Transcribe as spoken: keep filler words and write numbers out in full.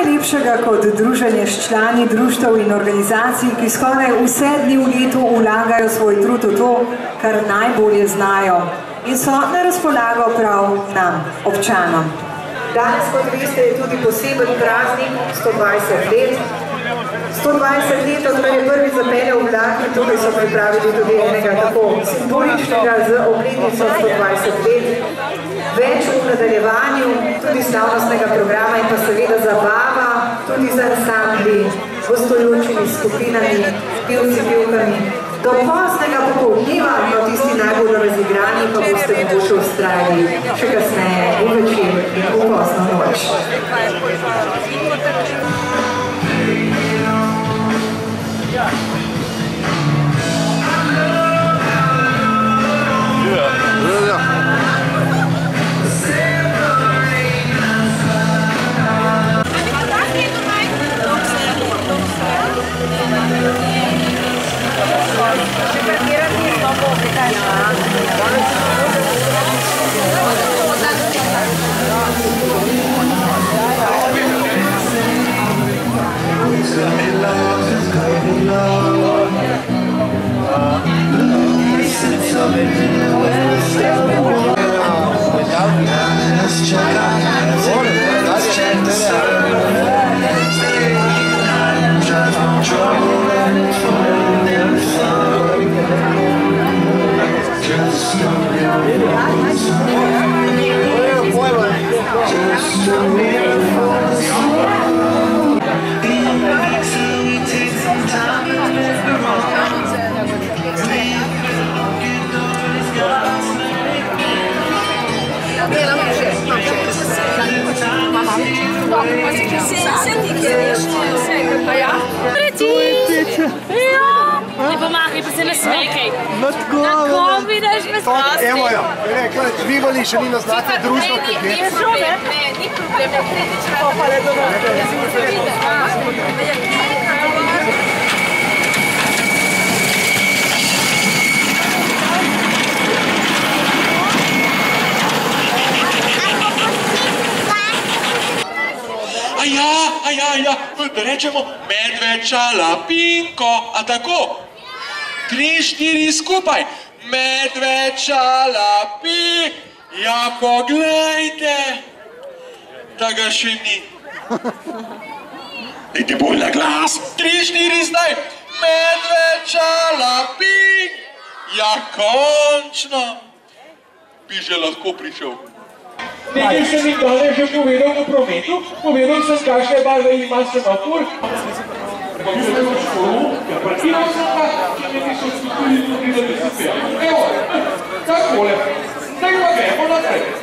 najlepšega kot druženje s člani društev in organizacij, ki skoraj vse dni v letu vlagajo svoj trud v to, kar najbolje znajo in so na razpolago prav nam, občanom. Danes, kot veste, je tudi poseben praznik, sto dvajset let. sto dvajset let, odkar je prvi zapeljal vlak in tukaj so pripravili tudi enega tako simboličnega z obletnico sto dvajset let. Več v nadaljevanju, tudi slavnostnega programa in pa seveda zabava, tudi z ansambli, gostujočimi skupinami, pevci, pevkami. Do poznega popoldneva, no tisti najbolj razigrani, pa boste mogoče ustrajali še kasneje v večer in v pozno noč. Ne pomahaj, pa se nasmejkaj. Tako vidiš me sprosti. Evo jo, živali še ni nas znate družno kot ne. Ne, ni problem. Pa le dobro. Aja, aja, aja, da rečemo medvečala, pinko, a tako? Tri, štiri skupaj. Medvečala, pi, ja poglejte, da ga še ni. Dajte bolj na glas, tri, štiri zdaj. Medvečala, pi, ja končno, bi že lahko prišel. Nekaj sem jim danes že povedal v prometu, povedal sem, kakšne barve ima semafor. Povedal sem školu, ja partiral sem ga, ki nekaj so skupili tudi, da bi se peli. Evo, takole, zdaj pa gremo naprej.